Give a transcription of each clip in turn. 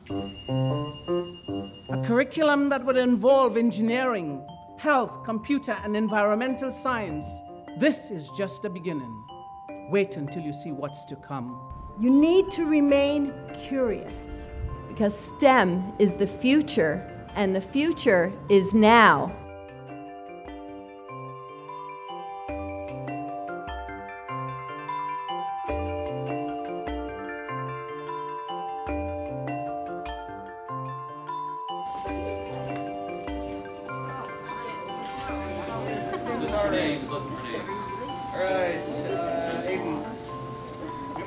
A curriculum that would involve engineering, health, computer, and environmental science. This is just the beginning. Wait until you see what's to come. You need to remain curious. Because STEM is the future, and the future is now. Those are names. Those are names. All right, Aiden. Yep.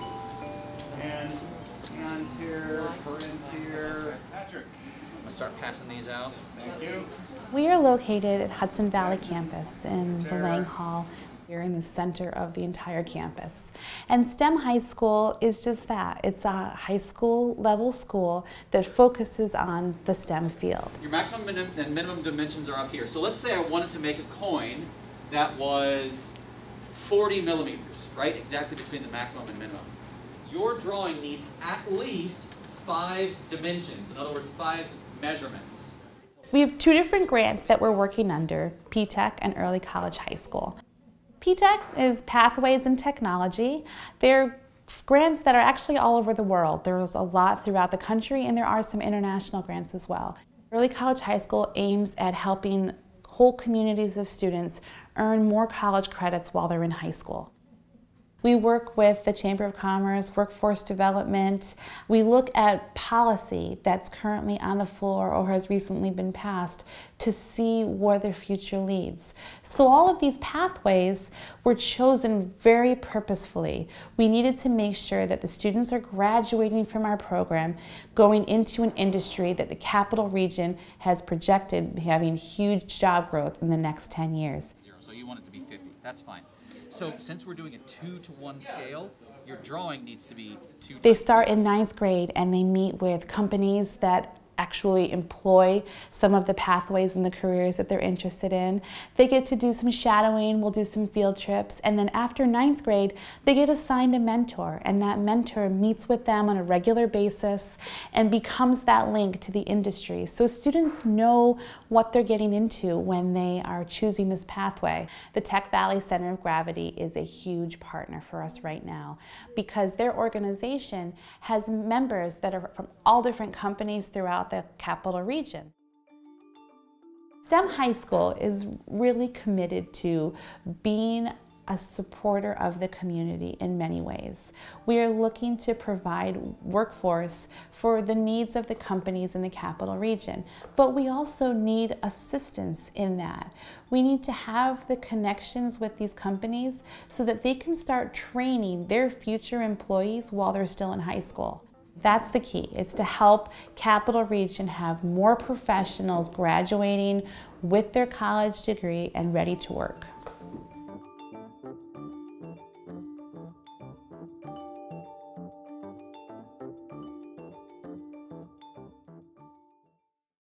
And Ann's here, Corinne's here. Patrick. I'm going to start passing these out. Thank you. We are located at Hudson Valley campus in the Lang Hall. We're in the center of the entire campus. And STEM High School is just that. It's a high school level school that focuses on the STEM field. Your maximum and minimum dimensions are up here. So let's say I wanted to make a coin that was 40 millimeters, right? Exactly between the maximum and minimum. Your drawing needs at least 5 dimensions. In other words, 5 measurements. We have 2 different grants that we're working under, P-TECH and Early College High School. P-TECH is Pathways in Technology. They're grants that are actually all over the world. There's a lot throughout the country, and there are some international grants as well. Early College High School aims at helping whole communities of students earn more college credits while they're in high school. We work with the Chamber of Commerce, Workforce Development. We look at policy that's currently on the floor or has recently been passed to see where the future leads. So all of these pathways were chosen very purposefully. We needed to make sure that the students are graduating from our program, going into an industry that the Capital Region has projected having huge job growth in the next 10 years. So you want it to be 50. That's fine. So since we're doing a 2-to-1 scale, your drawing needs to be 2. They start in 9th grade and they meet with companies that actually employ some of the pathways and the careers that they're interested in. They get to do some shadowing, we'll do some field trips, and then after 9th grade, they get assigned a mentor, and that mentor meets with them on a regular basis and becomes that link to the industry. So students know what they're getting into when they are choosing this pathway. The Tech Valley Center of Gravity is a huge partner for us right now because their organization has members that are from all different companies throughout the Capital Region. STEM High School is really committed to being a supporter of the community in many ways. We are looking to provide workforce for the needs of the companies in the Capital Region, but we also need assistance in that. We need to have the connections with these companies so that they can start training their future employees while they're still in high school. That's the key. It's to help Capital Region have more professionals graduating with their college degree and ready to work.